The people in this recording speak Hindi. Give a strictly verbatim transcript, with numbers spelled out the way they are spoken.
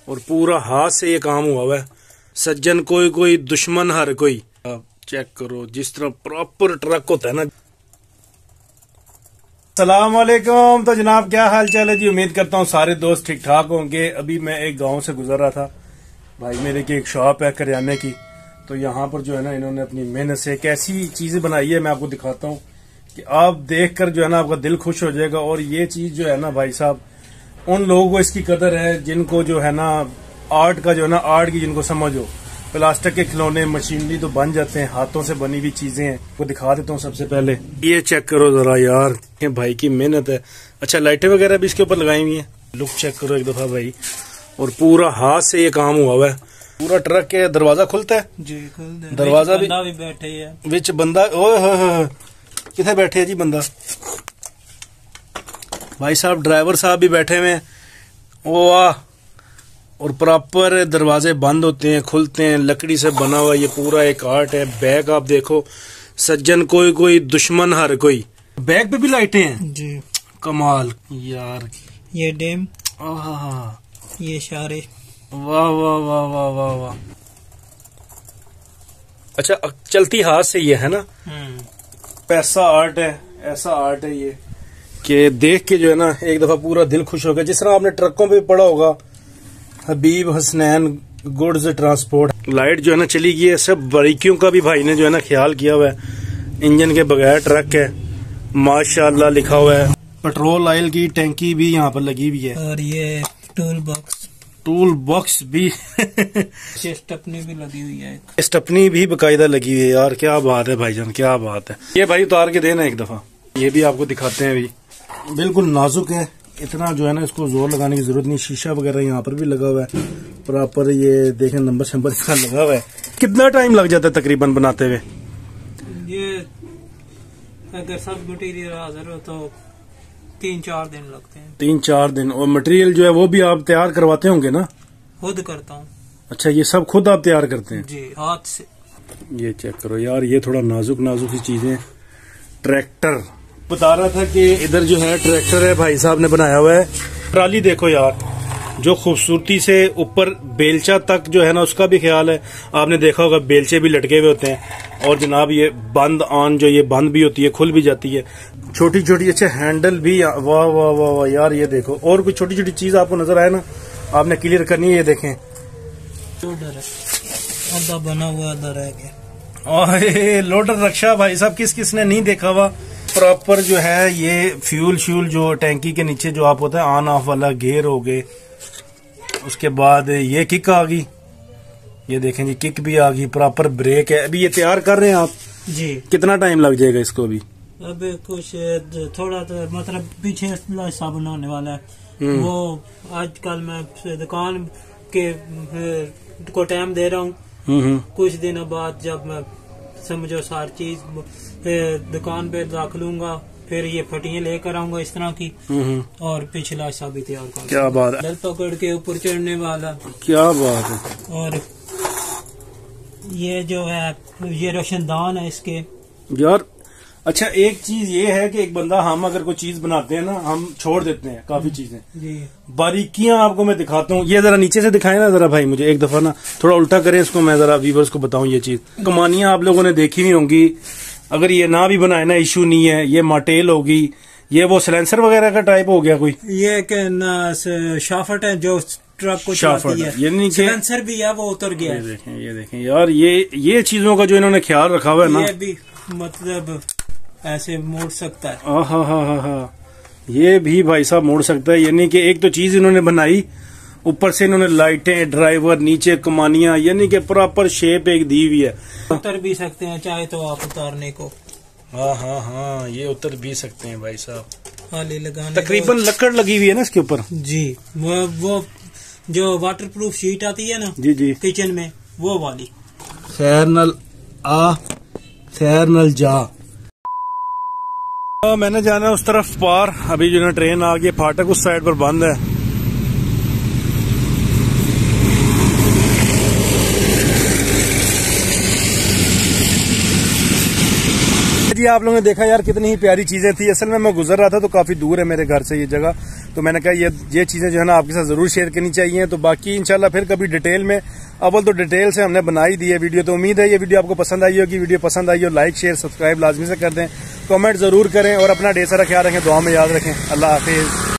और पूरा हाथ से ये काम हुआ हुआ है। सज्जन कोई कोई दुश्मन हर कोई। आप चेक करो जिस तरह प्रॉपर ट्रक होता है ना। अस्सलाम वालेकुम। तो जनाब क्या हाल चाल है जी, उम्मीद करता हूँ सारे दोस्त ठीक ठाक होंगे। अभी मैं एक गांव से गुजर रहा था, भाई मेरे की एक शॉप है करियाने की। तो यहाँ पर जो है ना इन्होंने अपनी मेहनत से एक ऐसी चीजें बनाई है, मैं आपको दिखाता हूँ कि आप देखकर जो है ना आपका दिल खुश हो जाएगा। और ये चीज जो है ना भाई साहब, उन लोगों को इसकी कदर है जिनको जो है ना आर्ट का जो है ना आर्ट की जिनको समझ हो। प्लास्टिक के खिलौने मशीनरी तो बन जाते हैं, हाथों से बनी हुई चीजें हैं। वो दिखा देता हूँ सबसे पहले, ये चेक करो जरा यार, ये भाई की मेहनत है। अच्छा लाइटें वगैरह भी इसके ऊपर लगाई हुई हैं, लुक चेक करो एक दफा भाई। और पूरा हाथ से ये काम हुआ हुआ है। पूरा ट्रक के दरवाजा खुलता है जी, खुलता है। दरवाजा भी, भी बैठे है विच बंदा। ओए किथे बैठे है जी बंदा, भाई साहब ड्राइवर साहब भी बैठे हुए हैं। ओ वाह। और प्रॉपर दरवाजे बंद होते हैं, खुलते हैं, लकड़ी से बना हुआ ये पूरा एक आर्ट है। बैग आप देखो, सज्जन कोई कोई दुश्मन हर कोई। बैग पे भी लाइटें हैं जी, कमाल यार। ये डेम, ये इशारे, वाह वाह वाह वाह वाह वाह। अच्छा चलती हाथ से ये है ना, पैसा आर्ट है, ऐसा आर्ट है ये कि देख के जो है ना एक दफा पूरा दिल खुश हो गया। जिस तरह आपने ट्रकों पे पढ़ा होगा, Habib Hasnain goods transport. Light जो है ना चली गई है, सब बारीकियों का भी भाई ने जो है ना ख्याल किया हुआ है। इंजन के बगैर ट्रक है, माशाल्लाह लिखा हुआ है। पेट्रोल ऑयल की टैंकी भी यहाँ पर लगी हुई है। और ये टूल बॉक्स, टूल बॉक्स भी स्टेपनी भी लगी हुई है, स्टेपनी भी बकायदा लगी हुई है। यार क्या बात है भाईजान, क्या बात है। ये भाई उतार के देना एक दफा, ये भी आपको दिखाते हैं। अभी बिल्कुल नाजुक है, इतना जो है ना इसको जोर लगाने की जरूरत नहीं। शीशा वगैरह यहाँ पर भी लगा हुआ है प्रॉपर। ये देखें नंबर शंबर इसका लगा हुआ है। कितना टाइम लग जाता है तकरीबन बनाते हुए? ये अगर सब मटेरियल हाजिर हो तो तीन चार दिन लगते हैं। तीन चार दिन। और मटेरियल जो है वो भी आप तैयार करवाते होंगे ना? खुद करता हूँ। अच्छा ये सब खुद आप तैयार करते हैं जी, हाथ से। ये चेक करो यार, ये थोड़ा नाजुक नाजुक सी चीजें। ट्रैक्टर बता रहा था कि इधर जो है ट्रैक्टर है, भाई साहब ने बनाया हुआ है। ट्राली देखो यार, जो खूबसूरती से ऊपर बेलचा तक जो है ना उसका भी ख्याल है। आपने देखा होगा बेलचे भी लटके हुए होते हैं। और जनाब ये बंद ऑन जो ये बंद भी होती है, खुल भी जाती है। छोटी छोटी अच्छे हैंडल भी, वाह वाह वाह वाह यार। ये देखो और भी छोटी छोटी चीज आपको नजर आए ना, आपने क्लियर करनी है। ये देखें आधा बना हुआ आधा रह गया। और लोडर रक्षा भाई साहब किस किस ने नहीं देखा हुआ। प्रॉपर जो है ये फ्यूल श्यूल जो टैंकी के नीचे जो आप होता है ऑन ऑफ वाला गेयर हो गए। उसके बाद ये किक आ गई, ये देखें जी किक भी आ गई। प्रॉपर ब्रेक है। अभी ये तैयार कर रहे हैं आप जी? कितना टाइम लग जाएगा इसको? अभी अभी कुछ थोड़ा तो मतलब पीछे हिस्सा बनाने वाला है वो। आजकल मैं दुकान के को टाइम दे रहा हूँ। कुछ दिनों बाद जब मैं समझो सारी चीज दुकान पे रख लूंगा, फिर ये फटियां लेकर आऊंगा इस तरह की, और पिछला हिस्सा भी तैयार कर। क्या बात है। दल पकड़ के ऊपर चढ़ने वाला, क्या बात है। और ये जो है ये रोशनदान है इसके यार। अच्छा एक चीज ये है कि एक बंदा, हम अगर कोई चीज बनाते हैं ना, हम छोड़ देते हैं काफी चीजें जी। बारीकियां आपको मैं दिखाता हूँ। ये जरा नीचे से दिखाए ना जरा भाई मुझे एक दफा ना, थोड़ा उल्टा करें इसको, मैं जरा व्यूवर्स को बताऊं ये चीज। कमानियां आप लोगों ने देखी नहीं होंगी, अगर ये ना भी बनाए ना इश्यू नहीं है। ये माटेल होगी, ये वो सिलेंसर वगैरह का टाइप हो गया कोई। ये शाफट है जो ट्रक को चलाती है, ये सिलेंसर भी है वो उतर गया। ये देखें, ये देखें यार, ये ये चीजों का जो इन्होंने ख्याल रखा हुआ है ना, ये भी मतलब ऐसे मोड़ सकता है। हाँ हाँ हाँ हाँ, ये भी भाई साहब मोड़ सकता है। यानी कि एक तो चीज इन्होंने बनाई, ऊपर से इन्होंने लाइटें, ड्राइवर, नीचे कमानियां, यानी कि प्रॉपर शेप एक दी हुई है। उतर भी सकते हैं चाहे तो आप उतारने को। हाँ हाँ हाँ, ये उतर भी सकते हैं भाई साहब। हाली लगाने तकरीबन लकड़ लगी हुई है ना इसके ऊपर जी। वो वो जो वाटर प्रूफ शीट आती है ना जी जी किचन में, वो वाली। खैर नल आ खैर नल जा। आ, मैंने जाना है उस तरफ पार। अभी जो ना ट्रेन आ गई, फाटक उस साइड पर बंद है। जी आप लोगों ने देखा यार कितनी ही प्यारी चीजें थी। असल में मैं गुजर रहा था तो काफी दूर है मेरे घर से ये जगह, तो मैंने कहा ये ये चीजें जो है ना आपके साथ जरूर शेयर करनी चाहिए। तो बाकी इंशाल्लाह फिर कभी डिटेल में, अव्वल तो डिटेल से हमने बनाई दी है वीडियो, तो उम्मीद है ये वीडियो आपको पसंद आई होगी। वीडियो पसंद आई हो लाइक शेयर सब्सक्राइब लाजमी से कर दें, कमेंट जरूर करें और अपना ढेर सारा ख्याल रखें, दुआ में याद रखें। अल्लाह हाफिज।